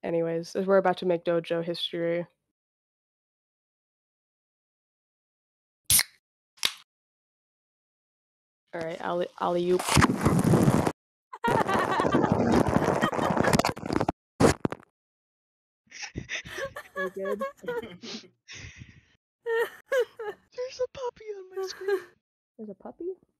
Anyways, as we're about to make dojo history. Alright, alley-oop. Very good. There's a puppy on my screen. There's a puppy?